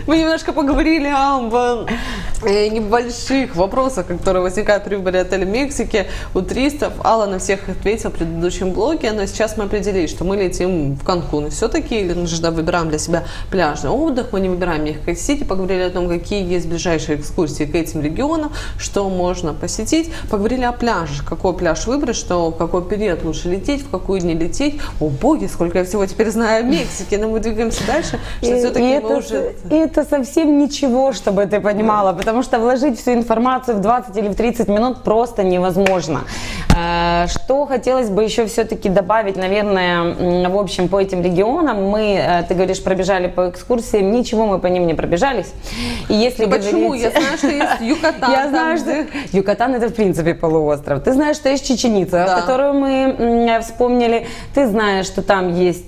Мы немножко поговорили об небольших вопросах, которые возникают при выборе отеля Мексики у туристов. Алла на всех ответила в предыдущем блоге, но сейчас мы определили, что мы летим в Канкун все-таки, или нужно выбираем для себя пляжный отдых, мы не выбираем Мехико-Сити, поговорили о том, какие есть ближайшие экскурсии к этим регионам, что можно посетить, поговорили о пляже, какой пляж выбрать, что в какой период лучше лететь, в какую день лететь. О боги, сколько я всего теперь знаю о Мексике, но мы двигаемся дальше, что все-таки мы уже... И это совсем ничего, чтобы ты понимала, потому что вложить всю информацию в 20 или в 30 минут просто невозможно. Что хотелось бы еще все-таки добавить, наверное, в общем, по этим регионам. Мы, ты говоришь, пробежали по экскурсиям, ничего мы по ним не пробежались. И если почему? говорить... Я знаю, что есть Юкатан. Я знаю, что Юкатан — это в принципе полуостров. Ты знаешь, что есть Чечен-Ица, которую мы вспомнили. Ты знаешь, что там есть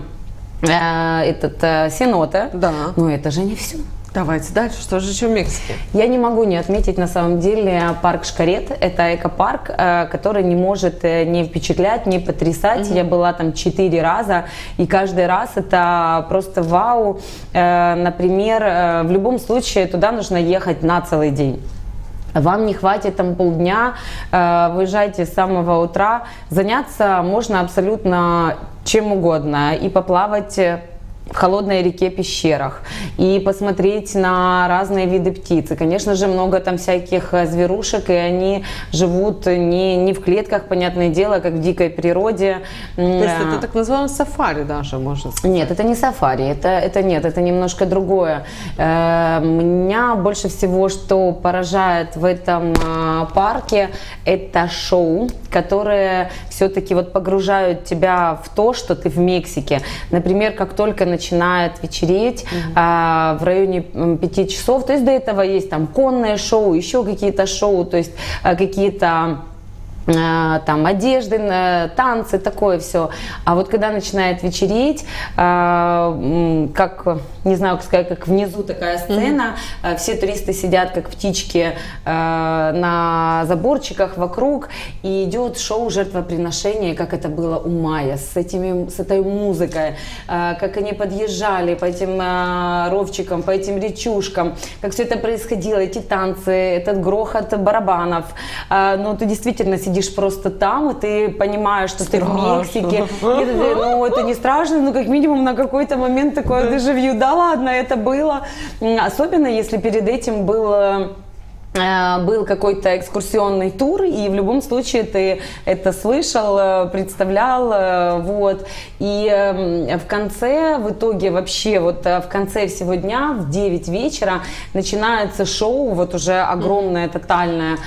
Сеноте. Да. Но это же не все. Давайте дальше. Что же еще в Мексике? Я не могу не отметить на самом деле парк Шкарет. Это экопарк, который не может не впечатлять, не потрясать. Я была там 4 раза, и каждый раз это просто вау. Например, в любом случае туда нужно ехать на целый день. Вам не хватит там полдня, выезжайте с самого утра. Заняться можно абсолютно чем угодно. И поплавать в холодной реке, пещерах, и посмотреть на разные виды птиц. И, конечно же, много там всяких зверушек, и они живут не в клетках, понятное дело, как в дикой природе. То есть это так называемое сафари даже, можно сказать? Нет, это не сафари, это немножко другое. Меня больше всего, что поражает в этом парке, это шоу, которые все-таки вот погружают тебя в то, что ты в Мексике. Например, как только начинает вечереть в районе 5 часов, то есть до этого есть там конное шоу, еще какие-то шоу, то есть какие-то там одежды, танцы, такое все. А вот когда начинает вечереть, как, не знаю, как сказать, как внизу такая сцена, все туристы сидят как птички на заборчиках вокруг, и идет шоу жертвоприношения, как это было у майя, с этой музыкой, как они подъезжали по этим ровчикам, по этим речушкам, как все это происходило, эти танцы, этот грохот барабанов. Но ты действительно сидишь просто там, и ты понимаешь, что ты в Мексике. Ну, это не страшно, но как минимум на какой-то момент такое дежавю. Да ладно, это было. Особенно, если перед этим был какой-то экскурсионный тур, и в любом случае ты это слышал, представлял, вот. И в конце, в итоге вообще, вот в конце всего дня, в 9 вечера начинается шоу, вот уже огромное, тотальное,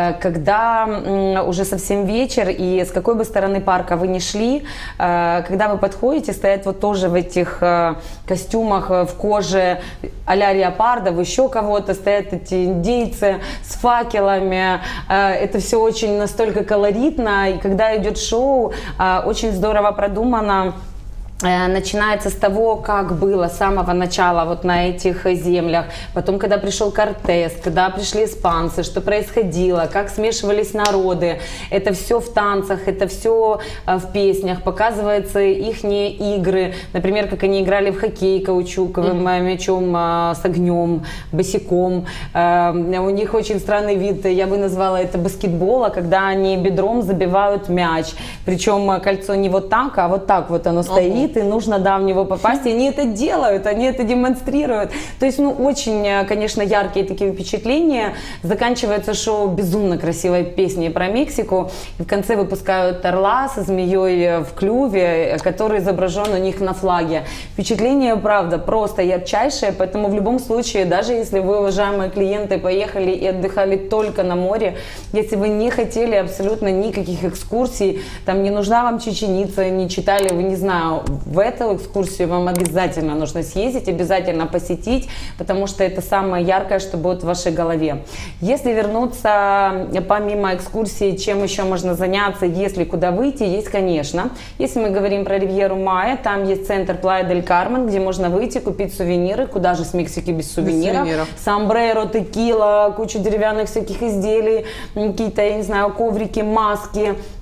когда уже совсем вечер, и с какой бы стороны парка вы ни шли, когда вы подходите, стоят вот тоже в этих костюмах, в коже а-ля леопардов, еще кого-то, стоят эти индейцы с факелами, это все очень настолько колоритно, и когда идет шоу, очень здорово продумано. Начинается с того, как было с самого начала вот на этих землях, потом, когда пришел Кортес, когда пришли испанцы, что происходило, как смешивались народы, это все в танцах, это все в песнях, показываются ихние игры, например, как они играли в хоккей каучуковым мячом с огнем, босиком, у них очень странный вид, я бы назвала это баскетбола, когда они бедром забивают мяч, причем кольцо не вот так, а вот так вот оно стоит, и нужно, да, в него попасть, и они это делают, они это демонстрируют. То есть, ну, очень, конечно, яркие такие впечатления. Заканчивается шоу безумно красивой песней про Мексику, и в конце выпускают орла со змеей в клюве, который изображен у них на флаге. Впечатление, правда, просто ярчайшее, поэтому в любом случае, даже если вы, уважаемые клиенты, поехали и отдыхали только на море, если вы не хотели абсолютно никаких экскурсий, там не нужна вам Чечен-Ица, не читали, вы, не знаю, в эту экскурсию вам обязательно нужно съездить, обязательно посетить, потому что это самое яркое, что будет в вашей голове. Если вернуться помимо экскурсии, чем еще можно заняться, если куда выйти, есть, конечно. Если мы говорим про Ривьеру Майя, там есть центр Плая дель Кармен, где можно выйти, купить сувениры, куда же с Мексики без сувениров. Сомбреро, текила, куча деревянных всяких изделий, какие-то, я не знаю, коврики, маски.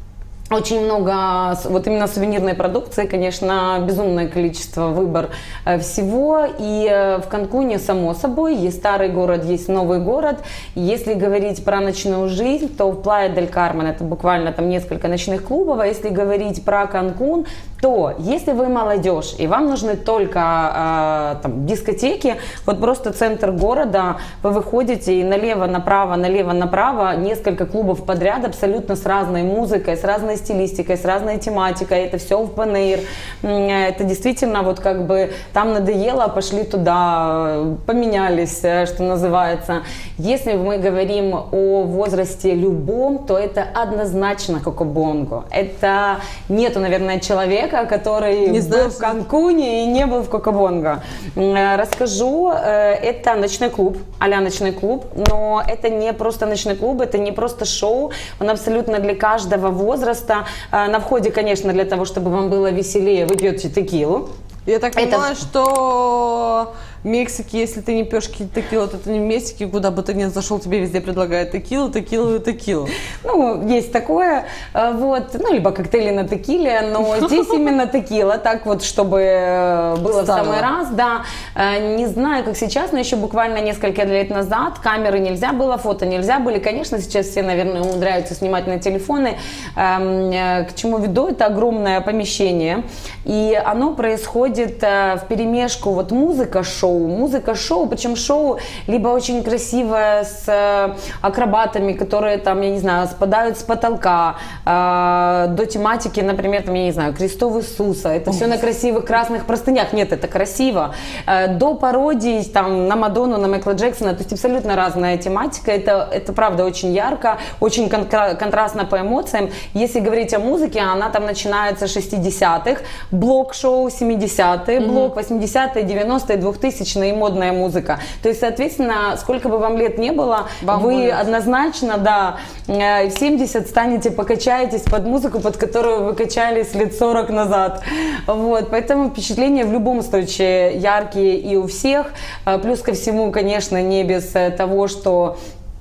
Очень много вот именно сувенирной продукции, конечно, безумное количество, выбор всего. И в Канкуне, само собой, есть старый город, есть новый город. Если говорить про ночную жизнь, то в Плая дель Кармен это буквально там несколько ночных клубов. А если говорить про Канкун, то если вы молодежь и вам нужны только там, дискотеки, вот просто центр города, вы выходите и налево направо, несколько клубов подряд, абсолютно с разной музыкой, с разной стилистикой, с разной тематикой, это все в Панейр. Это действительно вот как бы там надоело, пошли туда, поменялись, что называется. Если мы говорим о возрасте любом, то это однозначно Кокобонго. Это нету, наверное, человека, который был в Канкуне и не был в Кокобонго. Расскажу, это ночной клуб, а-ля ночной клуб, но это не просто ночной клуб, это не просто шоу, он абсолютно для каждого возраста. На входе, конечно, для того, чтобы вам было веселее, вы пьете текилу. Я так понимаю, что в Мексике, если ты не пьешь текилу, то ты не в Мексике, куда бы ты ни зашел, тебе везде предлагают текилу. Ну, есть такое, вот, ну, либо коктейли на текиле, но здесь именно текила, так вот, чтобы было в самый раз, да. Не знаю, как сейчас, но еще буквально несколько лет назад камеры нельзя было, фото нельзя были, конечно, сейчас все, наверное, умудряются снимать на телефоны. К чему веду? Это огромное помещение, и оно происходит вперемешку, вот музыка-шоу, причем шоу либо очень красивое с акробатами, которые там, я не знаю, спадают с потолка, до тематики, например, там, я не знаю, крестов Иисуса, это все на красивых красных простынях, нет, это красиво, до пародий там на Мадонну, на Майкла Джексона, то есть абсолютно разная тематика, это правда очень ярко, очень контрастно по эмоциям. Если говорить о музыке, она там начинается с 60-х, блок-шоу 70-е, блок 80-е, 90-е, 2000-е и модная музыка. То есть, соответственно, сколько бы вам лет не было, вы однозначно, да, в 70 станете, покачаетесь под музыку, под которую вы качались лет 40 назад. Вот, поэтому впечатления в любом случае яркие и у всех. Плюс ко всему, конечно, не без того, что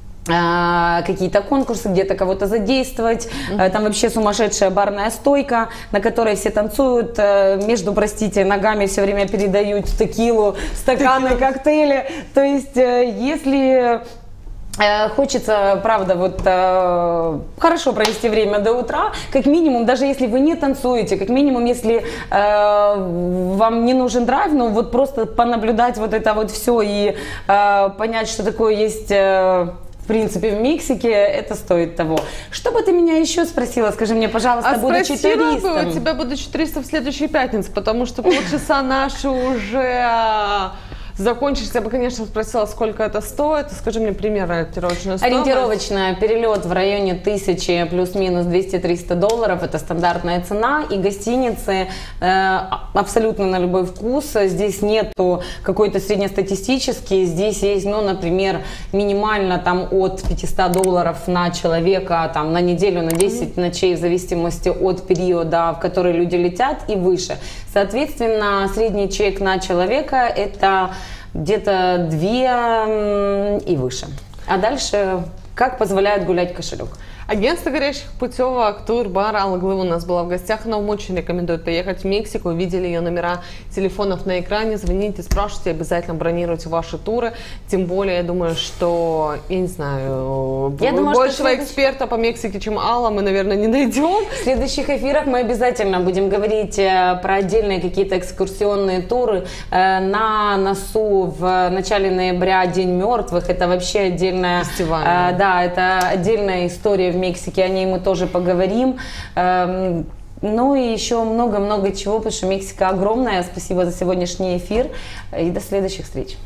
какие-то конкурсы, где-то кого-то задействовать. Там вообще сумасшедшая барная стойка, на которой все танцуют, между, простите, ногами все время передают текилу, стаканы, коктейли. То есть, если хочется, правда, вот хорошо провести время до утра, как минимум, даже если вы не танцуете, как минимум, если вам не нужен драйв, ну вот просто понаблюдать вот это вот все и понять, что такое есть... В принципе, в Мексике это стоит того. Что бы ты меня еще спросила? Скажи мне, пожалуйста, будучи туристом. Бы у тебя, будучи туристом, в следующей пятнице, потому что полчаса наши уже закончились. Я бы, конечно, спросила, сколько это стоит. Скажи мне пример ориентировочную стоимость. Ориентировочно перелет в районе 1000 плюс-минус $200-300. Это стандартная цена. И гостиницы абсолютно на любой вкус. Здесь нету какой-то среднестатистический. Здесь есть, ну, например, минимально там от $500 на человека, там, на неделю, на 10 ночей, в зависимости от периода, в который люди летят, и выше. Соответственно, средний чек на человека это где-то 2 и выше. А дальше, как позволяет гулять кошелек. Агентство горящих путевок Турбар Алла Глыва у нас была в гостях. Она вам очень рекомендует поехать в Мексику. Видели ее номера телефонов на экране. Звоните, спрашивайте, обязательно бронируйте ваши туры. Тем более, я думаю, что, я не знаю, большего эксперта по Мексике, чем Алла, мы, наверное, не найдем. В следующих эфирах мы обязательно будем говорить про отдельные какие-то экскурсионные туры. На носу в начале ноября День мертвых. Это вообще отдельная... Фестиваль. Да, это отдельная история в Мексике, о ней мы тоже поговорим. Ну и еще много-много чего, потому что Мексика огромная. Спасибо за сегодняшний эфир и до следующих встреч.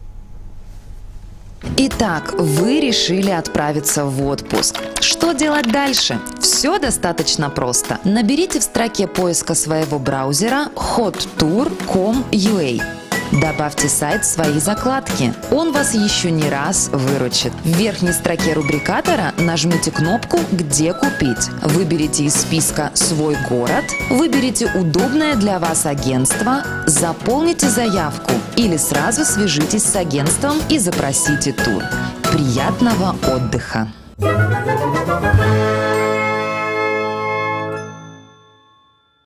Итак, вы решили отправиться в отпуск. Что делать дальше? Все достаточно просто. Наберите в строке поиска своего браузера hottour.com.ua. Добавьте сайт в свои закладки. Он вас еще не раз выручит. В верхней строке рубрикатора нажмите кнопку «Где купить». Выберите из списка «Свой город», выберите удобное для вас агентство, заполните заявку или сразу свяжитесь с агентством и запросите тур. Приятного отдыха!